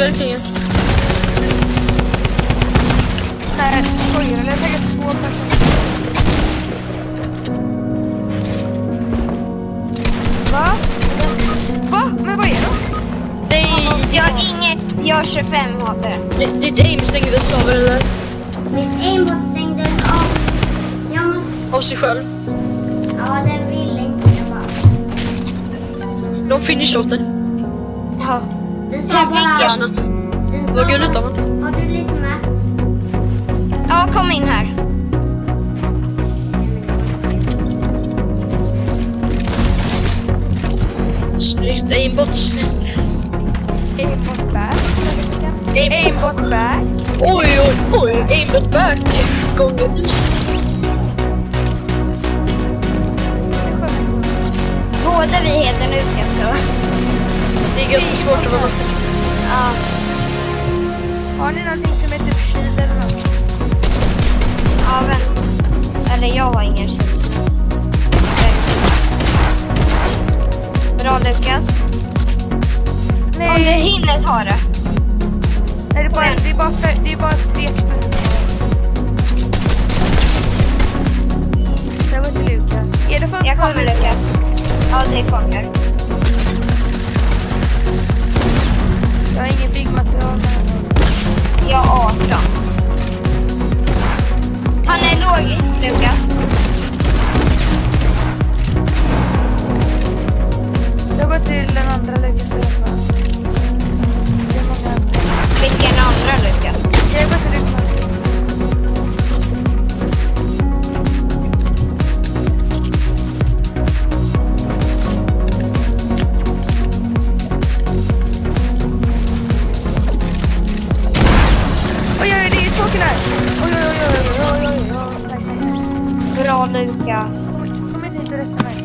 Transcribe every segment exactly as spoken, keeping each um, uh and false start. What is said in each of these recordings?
verkligen. Nej, skojar eller? Jag tänker två personer. Va? Va? Men vad är det? Det är... Jag har inget, jag har tjugofem H P. Ditt aim stängdes av eller? Mitt aimbot stängdes av. Jag måste... Av sig själv. Ja, den ville inte jag bara. De finish låter. Ja. Den sa Jag bara... fick Snart. Den sa Vad gulligt av bara... man. Har du lite Mats? Ja, kom in här. Snyggt, aimbot. Aimbot back. Aimbot. Aimbot back. Oj, oj, oj. Aimbot back. Gånger tusen. Båda vi heter Lukas så. Det är ganska svårt att vad man ska säga. Ja. Har ni någonting som heter skid eller något? Ja, men. Eller jag har ingen shit. Bra Lukas. Nej. Om du hinner ta det. Nej, det är bara, det är bara, för, det är bara tre sekunder. Jag går till Lukas. Är det för Jag kommer Lukas. Ja, det kommer. Jag har ingen byggmaterial. Jag har arton. Han är låg, Lukas. Jag går till den andra Lukas. Det är många. Vilken andra Lukas? Jag går till Lukas. Oj, oj, det är tråkigt här. Oj, oj, oj, oj, oj, oj, oj. Tack, tack. Bra Lukas. Kom inte hit och rösta mig.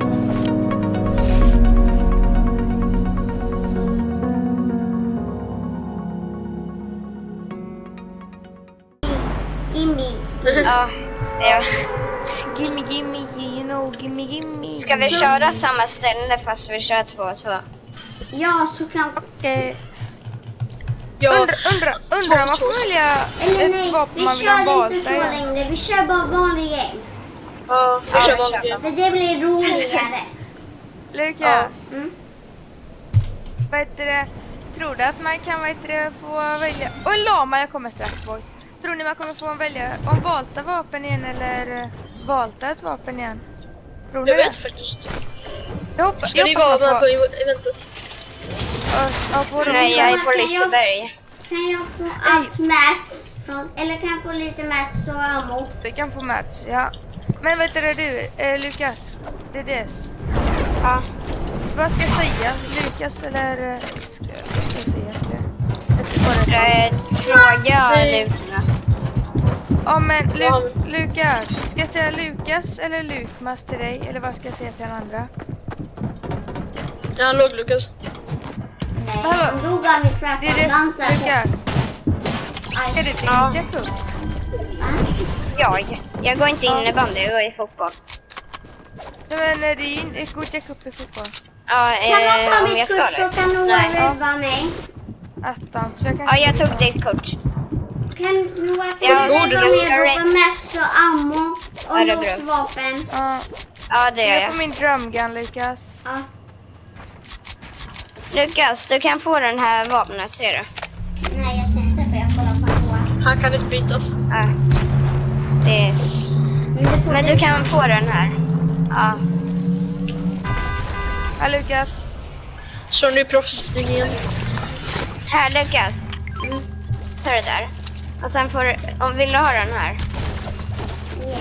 Gimme. Ja. Ja. Gimme, gimme, you know, gimme, gimme. Ska vi köra samma ställe fast vi kör två och två? Ja, så kan... Okej. Ja. Undra, undra, undra, man får välja Eller ett nej, vapen vi man vill ha kör valt. inte så längre. Vi kör bara vanlig game. Ja, vi Ja, kör vi vanlig kör. game. För det blir roligare. Lukas, Mm. vad heter det? Tror du att man kan vad heter det, få välja... Och en lama, jag kommer strax boys. Tror ni man kommer få välja om valta vapen igen eller eh, valta ett vapen igen? Tror ni Jag det? vet faktiskt. Jag hoppas, Ska jag ni hoppas vara man med får- på eventet? Ja, ja, på dem. Nej, jag är Kan på jag- Liseberg. Kan jag få allt mats? Från, eller kan jag få lite mats och ammo? Du kan få match, ja. Men vet du du, eh, Lukas? Det är det. Ja. Vad ska jag säga? Lukas eller... eh, ska- Vad ska jag säga? Jag tror bara det. Eh, Fråga Nej. Lukas. Ja men Lu Ja. Lukas, ska jag säga Lukas eller Lukmas till dig? Eller vad ska jag säga till den andra? Ja, han låg Lukas. Nej, Hallå? han dog av min trap. Det är Han det, dansar på. Lukas. Är Aj. det Ja. din Jacob? Jag. Jag går inte innebandy, jag går i fotboll. Nej men är det in, är god Jacob i fotboll? Ja, Kan man eh, ta om jag mitt ska kort så det. kan Noah Nej. rädda mig? Attans, jag kan Ja, jag tog ditt kort. Kan Noah kan Ja, du rädda borde mig du ska på rädda- mats och ammo Ja, det är och bra. låsvapen? Ja, Ja, det gör jag jag. får min drumgun Lukas. Ja. Lukas, du kan få den här vapnet, ser du? Nej, jag ser inte för jag kollar på Noah. Han kan inte byta. Ja. Det är... Men du får Men du kan få den här. Ja. Ja Lukas. Så nu är proffsstingen. Här Lukas. Mm. Ta det där. Och sen får du... Om vill du ha den här? Yeah.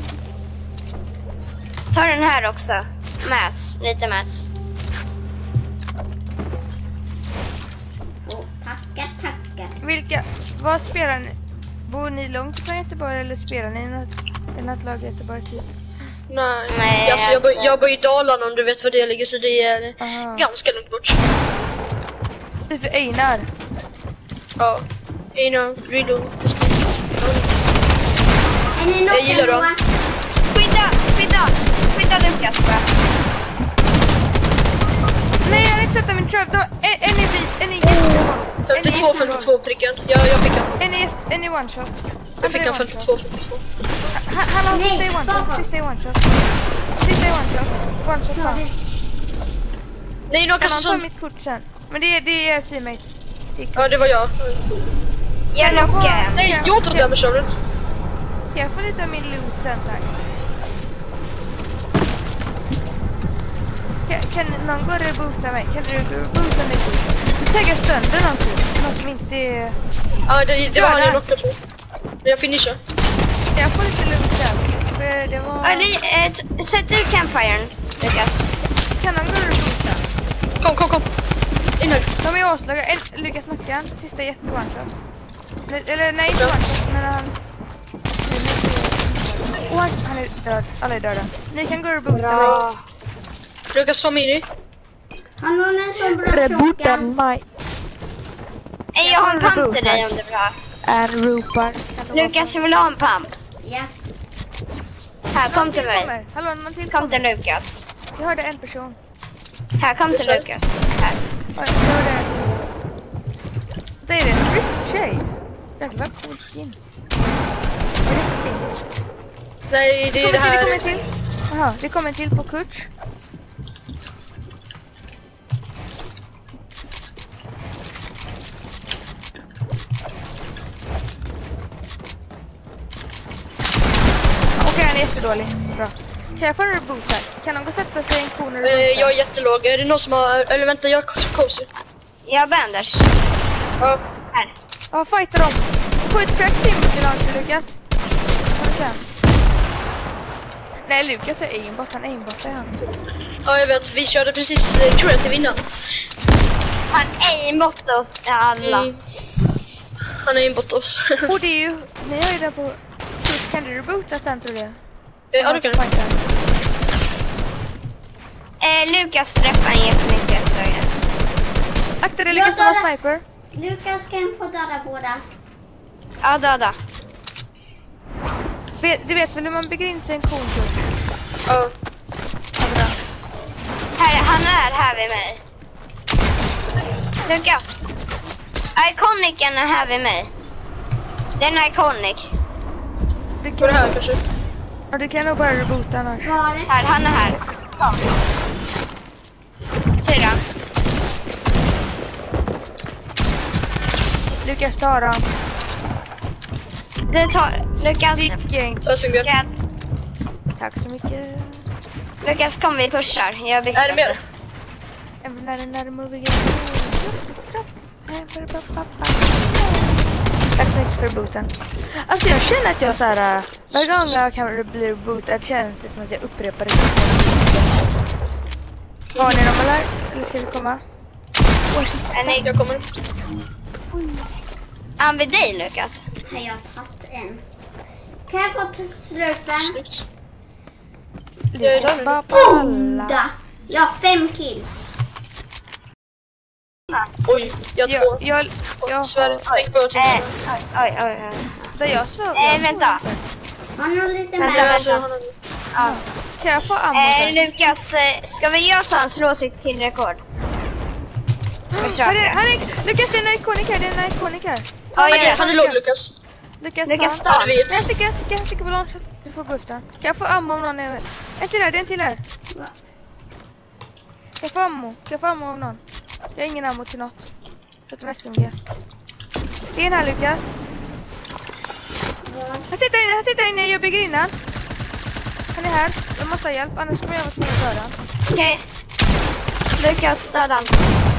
Ta den här också. Mats. Lite mats. Oh, tackar, tackar. Vilka, vad spelar ni? Bor ni långt från Göteborg eller spelar ni i något, i något lag i Göteborg? Typ? Nej, Nej, alltså, jag, bor, alltså. jag bor i Dalarna om du vet vad det ligger, så det är Aha. ganska långt bort. Typ Einar. Ja. Einar, Riddle, Är ni Jag gillar knockade, dem. Noah? Skydda! Skydda! Skydda Lukas bara. Nej, jag har inte sett min trap. De, en, en är vit, en är jättebra. femtiotvå, femtiotvå pricken. Ja, jag fick han. En i, en i one shot. Jag fick han femtiotvå, femtiotvå. Han, han har sista i one shot, sista i one shot. Sista i one shot. One shot fan. Nej, någon Kan kastar han ta som... mitt kort sen? Men det är, det är er teammate. Ja, det var jag. Jag knockar. Nej, jag tog damage av den. Jag får lite av min loot sen, tack. Kan, kan någon gå och reboota mig? Kan du reboota mig? Du taggar sönder någonting. Något som inte är... Ja, det, det var han jag knockade på. Jag finishar. Jag får lite loot sen. För det var... Ja, det, äh, sätt ut campfiren, Lukas. Kan någon gå och reboota? Kom, kom, kom. In här. De är åslaga. En, Lukas knockan. Sista är jätte one shot. Eller nej, inte one shot, men han... Oh, han, han är död. Alla är döda. Ni kan gå och reboota mig. Lukas, ta mini. Han har en sån bra shotgun. mig. Nej, jag har en pump till dig om du vill ha. En ropar. Lukas, jag vill ha en pump. Ja. Här, kom till mig. Kommer. Hallå, någon till Kom kommer. till Lukas. Jag hörde en person. Här, kom till Lukas. Här. Oj, jag hörde... Det är en tryck-tjej. Jäklar vad coolt skin. Är det skin? Nej, det är det här. Det kommer till. Jaha, det kommer till på kurs. Okej, han är jättedålig. Bra. Kan jag få en reboot här? Kan någon gå och sätta sig i en corner? Eh, jag är jättelåg. Är det någon som har... Eller vänta, jag har cozy. Jag har bandage. Ja. Här. Ja, fighta dem. Skjut crack simulation launcher, Lukas. Okay. Nej, Lukas är aimbot. Han aimbot är han. Ja, jag vet. Vi körde precis eh, creative innan. Han aimbot oss alla. Mm. Han är inbott oss. Och det är ju... Ni har ju den på... Kan du reboota sen, tror du? Ja, det kan du. Eh, Lukas träffar en jättemycket. Så jag... Akta dig, Lukas, de har sniper. Lukas kan få döda båda. Ja, döda. Vet, du vet väl hur man bygger in sig en kontur? Ja. Ja, bra. Här, han är här vid mig. Lukas. Iconicen är här vid mig. Den är iconic. Du Går det kan, här kanske? ja, du kan nog bara reboota annars. Var det? Här, han är här. Kom. Ser han? Lukas, ta dem. Du tar... Lukas. Vilken... Jag synger. Ska... Tack så mycket. Lukas, kom vi pushar. Jag Är det mer? När den där moving... Tack så mycket för rebooten. Alltså jag känner att jag så här... äh, Varje gång jag kan bli rebootad känns det som att jag upprepar det. Har ni dem eller? Eller ska vi komma? Är ni... Jag kommer. Han vid dig, Lukas. Nej, jag har tagit en. Kan jag få slurpen? Snyggt. Lukas bara på alla. Onda! Jag har fem kills. Oj, jag har två. Jag, jag, jag Sverige, tänk på att jag Eh, inte oj, oj, oj. där jag svor. Eh, vänta. Har ni någon liten Vänta, Ja, med? alltså, han har... Ja. Kan jag få ammo? Eh, Lukas, eh, ska vi göra så han slår sitt killrekord? Här är, här är, Lukas, det är en ikonik här, det är en ikonik här. Ja, Okej, ja, han är låg, Lukas. Lukas, Lukas, ta. ta. Ja, du vet. Jag sticker, jag sticker, jag sticker på launch. Du får gå efter. Kan jag få ammo om någon är... En till här, det är en till här. Kan jag få ammo? Kan jag få ammo av någon? Jag har ingen ammo till något. Förutom S M G. Det är en här, Lukas. Han sitter inne, han sitter inne, jag bygger innan. Han är här, jag måste ha hjälp, annars kommer jag vara tvungen att döda han. Okej. Lukas, döda han.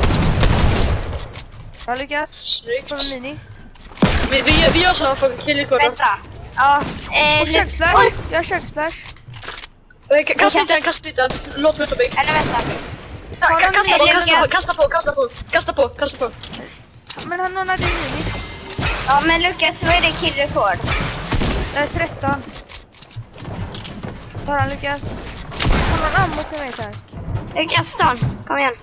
Bra, Lukas. Snyggt. Får en mini. Vi, vi, vi gör så här för killrekordet. Vänta. Ja, eh, Och Lu- kökssplash. Oj, Jag har kökssplash. Kasta inte den, kasta inte den. Låt mig ta mig. eller vänta. Ka- Kasta på, Lukas. kasta på, kasta på, kasta på, kasta på, kasta på. Men han någon hade mini. Ja, men Lukas, vad är det killrekord? Det är tretton. Tar han, Lukas? Har någon ammo till mig, tack? Lukas, ta han. Kom igen.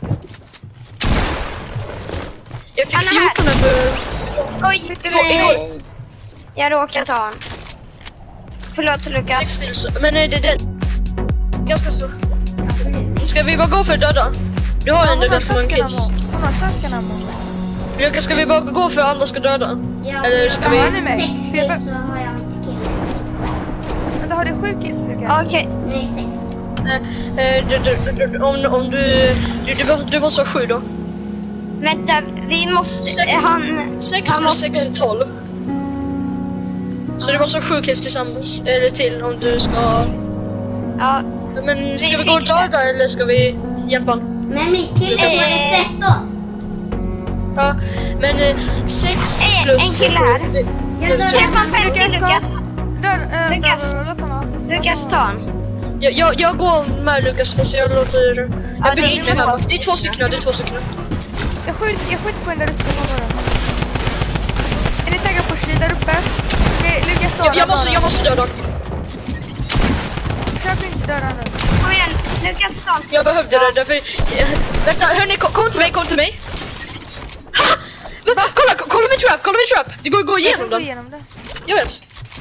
Jag fick Han är här. fjorton över... Oj, Igår, igår. jag råkade ta han. Förlåt, Lukas. Sex kills. Men nej, det är den. Ganska så. Ska vi bara gå för döda? Du har ändå ganska många kills. Hon har shotgun ammo. Lukas, ska vi bara gå för att andra ska döda? Ja, Eller ska jag vi... har Ni med? sex kills så har jag inte kill. Men då har du sju kills, Lukas. Okej. Nej, sex. Eh, du, du, du, du, om, om du, du, du... Du måste ha sju då. Vänta, vi måste... Sex. Han... sex han plus måste- sex är tolv. Så du måste ha sju kills tillsammans. Eller till om du ska... Ja. Men ska vi gå och döda eller ska vi hjälpa honom? Men mitt kill Lukas. är bara tretton. Ja, men eh, sex En- plus... en kille här. Det- Jag det- dödar det- Träffa femtio, Lukas. Dör, äh, Lukas. dör, låt honom vara. Lukas, ta han. Jag, jag, jag går med Lukas fast jag låter... Ja, Jag det bygger är inte två här. Det är två stycken, det är två stycken. Jag skjuter, jag skjuter på en där uppe. Bara. Är ni taggade på sky där uppe? Okej, Lukas, dör. Jag, jag, måste, jag måste döda. Försök inte döda nu. Kom igen, Lukas, ta han. Jag behövde det därför... Jag, vänta, hörni, kom, kom till mig, kom till mig. Ha! Vänta, kolla, kolla min trap, kolla min trap. Det går att gå Jag igenom kan gå den. igenom det. Jag vet.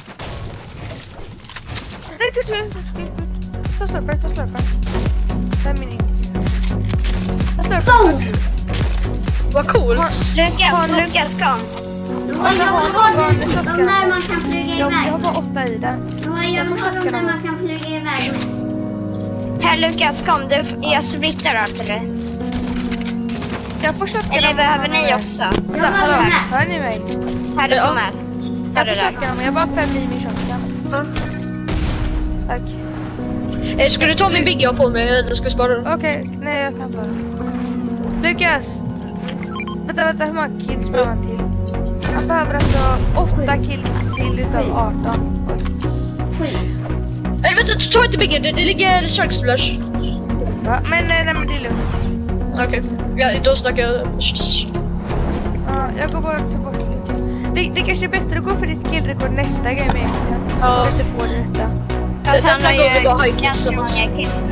Nej, kul, kul, kul, kul. Ta slurpar, ta slurpar. Det är min in. Ta slurpar. Vad coolt. Lukas, Lukas, kom. Noah, jag vill ha de, de där man kan flyga Jag, jag har iväg. bara åtta i den. Noah, jag vill ha de där man kan flyga iväg. Här, Lukas, kom. Du, jag splittar allt till dig. Jag får shotgun. Eller behöver ni också? Jag har Hallå, de hör här. ni mig? Här, du Ja. får med. Ta Jag det får där. shotgun, men jag har bara fem i min shotgun. Tack. Eh, ska du ta min big jag har på mig eller ska vi spara den? Okej, nej jag kan ta det. Lukas! Vänta, vänta, hur många kills behöver han till? Han behöver alltså åtta kills till utav arton. Oj. Eller vänta, ta inte big det, det ligger strike splash. Va? Men nej, nej men det är lugnt. Okej, okay. Ja, då snackar jag... Ja, jag går bara tillbaka till Lukas. Det, det kanske är bättre att gå för ditt killrekord nästa game egentligen. Ja. Så att du får det rätta. Fast han Nästa har gång vi ju bara high kills ganska tillsammans. många kills nu.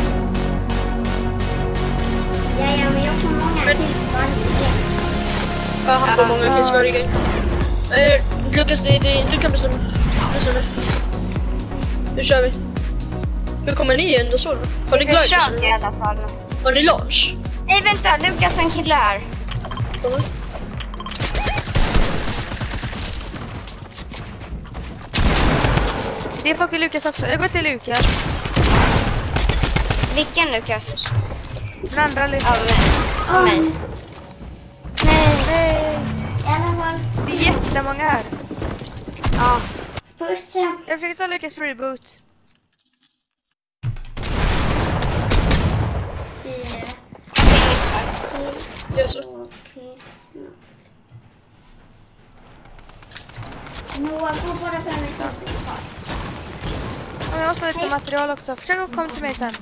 Ja, ja, men jag får många Men- kills varje game. Ja, han får många kills varje gång. Eh, Lukas, det, det, du kan bestämma. Bestämma. Nu kör vi. Hur kommer ni ändå så? Har ni gliders? Försök i alla fall. Har ni launch? Nej, vänta. Lukas, en kille här. Kommer. Det är fucking Lukas också. Jag går till Lukas. Vilken Lukas? Den andra Lukas. Av mig. mig. Nej, Nej. i alla fall. Det är jättemånga här. Ja. Först så... Jag försöker ta Lukas reboot. Fyra kills. Yes, sir. Två kills. Noah, gå bara för mig. Ja, jag måste ha lite material också. Försök att komma till mig sen.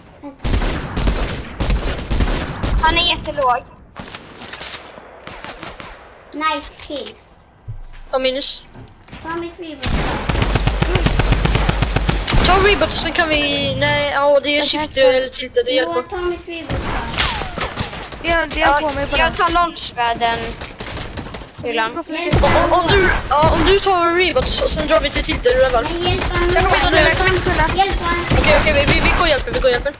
Han är jättelåg. Night kills. Ta minus. Ta mitt reboot. Ta reboot sen kan vi... Nej, ja det är shift eller tilta, det hjälper. Noah, ta mitt reboot. Det är det är på mig på Jag den. tar launchvärden. Hyllan. Gå för Hjälp Lukas. Om, om, du, ja, om du tar reboot och sen drar vi till tilta, är du väl? Men hjälp honom. Jag kommer sen nu. Hjälp honom. Okej, okej, vi, vi, vi går och hjälper, vi går och hjälper.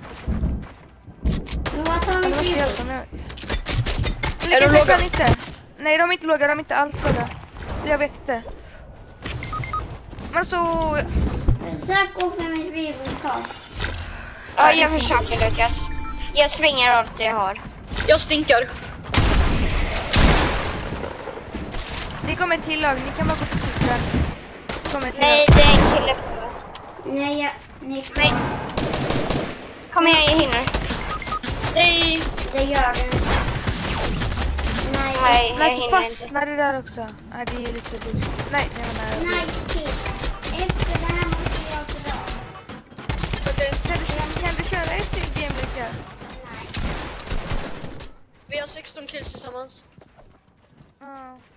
Noah, ta Jag mitt måste reboot. hjälpa nu. Är de Lukas, jag låga? kan inte. Nej, de är inte låga. De är inte alls låga. Jag vet inte. Men så... Försök gå för mitt reboot. Ja, jag försöker Lukas. Jag springer allt jag har. Jag stinkar. Det kommer ett till lag. Ni kan bara gå till skiten. Det kommer ett till Nej, lag. det är en kille. Nej, jag... Ni Nej. Kom igen, jag hinner. Nej! Det gör den. Nej. Nej, jag Nej, hinner inte. fastnar det där också. Nej, det är lite bullshit. Nej, nej, nej. Nej, till. Efter det här måste jag dra. Okej, Kan du, kan du köra ett till game, Lukas? Nej. vi har sexton kills tillsammans. Ja.